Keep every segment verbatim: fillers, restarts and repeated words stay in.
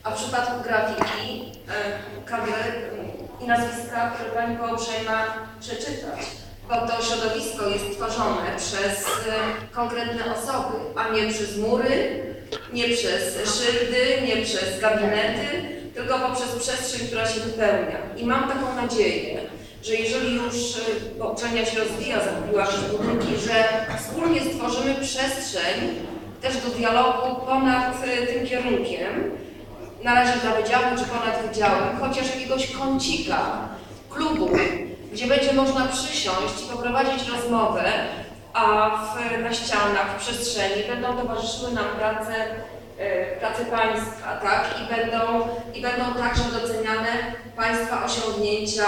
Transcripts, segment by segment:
A w przypadku grafiki kadry i nazwiska, które Pani była uprzejma przeczytać, bo to środowisko jest tworzone przez konkretne osoby, a nie przez mury, nie przez szyldy, nie przez gabinety, tylko poprzez przestrzeń, która się wypełnia. I mam taką nadzieję, że jeżeli już, bo uczelnia się rozwija, zakupiła też budynki, że wspólnie stworzymy przestrzeń też do dialogu ponad tym kierunkiem, na razie dla wydziału czy ponad wydziałem, chociaż jakiegoś kącika, klubu, gdzie będzie można przysiąść i poprowadzić rozmowę, a w, na ścianach, w przestrzeni będą towarzyszyły nam prace, e, prace Państwa, tak? I będą, i będą także doceniane Państwa osiągnięcia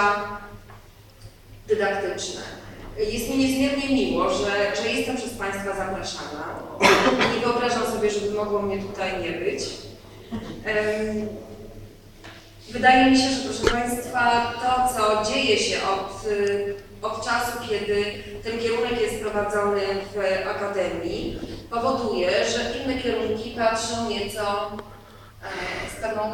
dydaktyczne. Jest mi niezmiernie miło, że, że jestem przez Państwa zapraszana. Nie wyobrażam sobie, żeby mogło mnie tutaj nie być. Um, Wydaje mi się, że proszę Państwa, to co dzieje się od, od czasu, kiedy ten kierunek jest prowadzony w Akademii, powoduje, że inne kierunki patrzą nieco e, z pewną,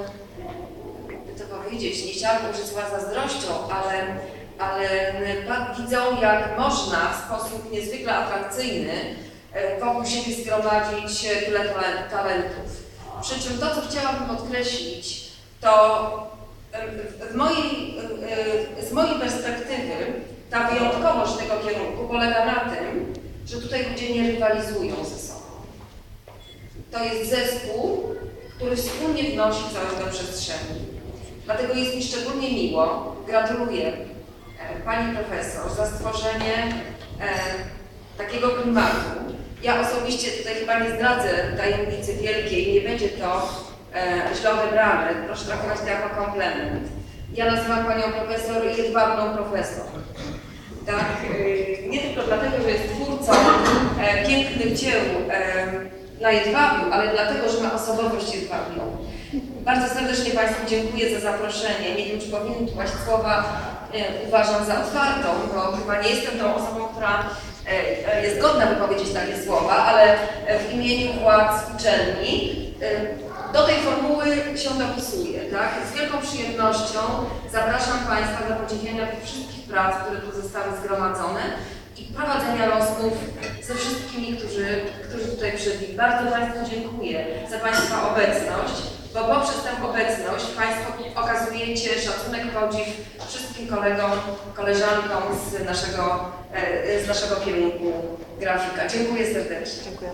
e, to powiedzieć, nie chciałabym użyć słowa zazdrością, ale, ale widzą, jak można w sposób niezwykle atrakcyjny e, wokół siebie zgromadzić tyle talentów. Przy czym to, co chciałabym podkreślić, to w mojej, z mojej perspektywy ta wyjątkowość tego kierunku polega na tym, że tutaj ludzie nie rywalizują ze sobą. To jest zespół, który wspólnie wnosi coś do przestrzeni. Dlatego jest mi szczególnie miło, gratuluję Pani Profesor za stworzenie takiego klimatu. Ja osobiście tutaj chyba nie zdradzę tajemnicy wielkiej, nie będzie to e, źle odebrane, proszę traktować to jako komplement. Ja nazywam Panią Profesor Jedwabną Profesor. Tak, e, nie tylko dlatego, że jest twórcą e, pięknych dzieł e, na Jedwabiu, ale dlatego, że ma osobowość jedwabną. Bardzo serdecznie Państwu dziękuję za zaproszenie. Nie wiem, czy powinien tu paść słowa, e, uważam za otwartą, bo chyba nie jestem tą osobą, która jest godna wypowiedzieć takie słowa, ale w imieniu władz uczelni do tej formuły się dopisuję. Tak? Z wielką przyjemnością zapraszam Państwa do podziwiania tych wszystkich prac, które tu zostały zgromadzone i prowadzenia rozmów ze wszystkimi, którzy, którzy tutaj przybyli. Bardzo Państwu dziękuję za Państwa obecność, bo poprzez tę obecność Państwo okazujecie szacunek, podziw wszystkim kolegom, koleżankom z naszego, z naszego kierunku grafika. Dziękuję serdecznie. Dziękuję.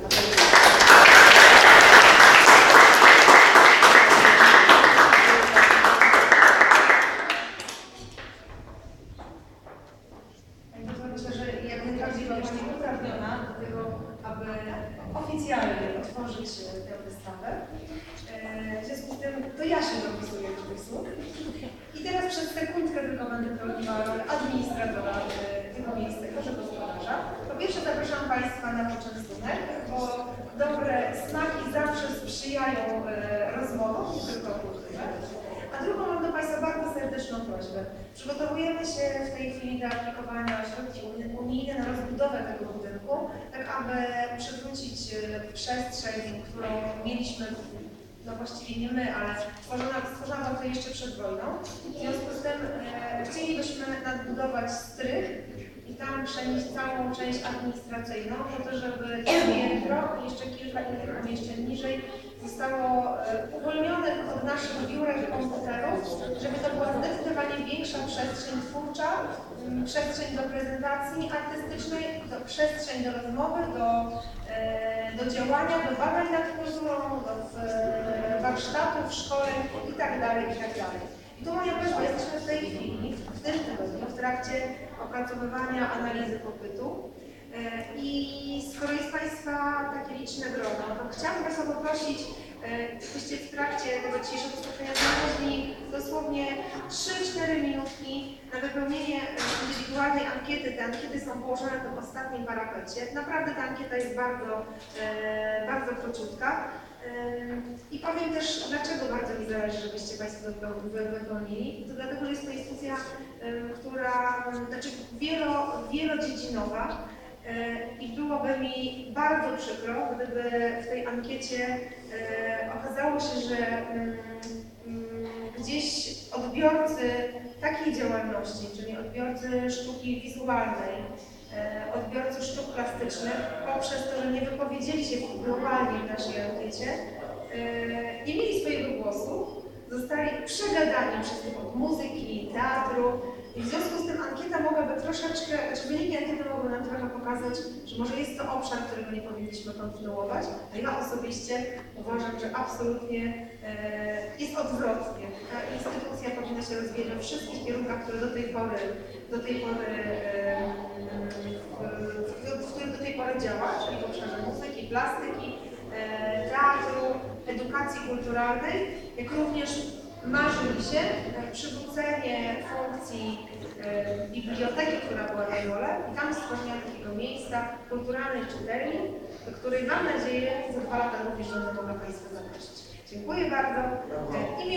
Myślę, że jak najbardziej Pani uprawniona do tego, aby oficjalnie otworzyć tę wystawę. W związku z tym to ja się dopisuję do tych słów. I teraz przez sekundkę tylko będę pełniła rolę administratora tego miejsca, proszę gospodarza. Po pierwsze zapraszam Państwa na poczęstunek, bo dobre smaki zawsze sprzyjają rozmowom, nie tylko kulturze. A drugą mam do Państwa bardzo serdeczną prośbę. Przygotowujemy się w tej chwili do aplikowania o środki unijne na rozbudowę tego budynku, tak aby przywrócić przestrzeń, którą mieliśmy, no właściwie nie my, ale stworzona, stworzona to jeszcze przed wojną. W związku z tym e, chcielibyśmy nadbudować strych i tam przenieść całą część administracyjną, po to, żeby to piętro i jeszcze kilka innych pomieszczeń niżej zostało e, uwolnionych od naszych biurek komputerów, żeby to była zdecydowanie większa przestrzeń twórcza, m, przestrzeń do prezentacji artystycznej, do, przestrzeń do rozmowy, do, e, do działania, do badań nad kulturą, do e, warsztatów, szkoleń itd. itd. I tu moja prośba, jesteśmy w tej chwili, w tym tygodniu, w trakcie opracowywania analizy popytu. I skoro jest Państwa takie liczne grono, to chciałabym Państwa poprosić, byście w trakcie tego dzisiejszego spotkania znaleźli dosłownie trzy cztery minutki na wypełnienie indywidualnej ankiety. Te ankiety są położone w tym ostatnim parapecie. Naprawdę ta ankieta jest bardzo, bardzo króciutka. I powiem też, dlaczego bardzo mi zależy, żebyście Państwo wypełnili. To dlatego, że jest to instytucja, która, znaczy wielo, wielodziedzinowa, I byłoby mi bardzo przykro, gdyby w tej ankiecie okazało się, że gdzieś odbiorcy takiej działalności, czyli odbiorcy sztuki wizualnej, odbiorcy sztuk plastycznych, poprzez to, że nie wypowiedzieli się globalnie w naszej ankiecie, nie mieli swojego głosu, zostali przegadani przez tych od muzyki, teatru. I w związku z tym ankieta mogłaby troszeczkę, znaczy wyniki ankiety mogły nam trochę pokazać, że może jest to obszar, którego nie powinniśmy kontynuować, a ja osobiście uważam, że absolutnie e, jest odwrotnie. Ta instytucja powinna się rozwijać we wszystkich kierunkach, które do tej pory, do tej pory, e, w, w których do tej pory działa, czyli w obszarze muzyki, plastyki, e, teatru, edukacji kulturalnej, jak również marzy mi się przywrócenie funkcji e, biblioteki, która była na dole, i tam stworzenia takiego miejsca kulturalnej czytelni, do której mam nadzieję za dwa lata również będę mogła Państwa zaprosić. Dziękuję bardzo. E, i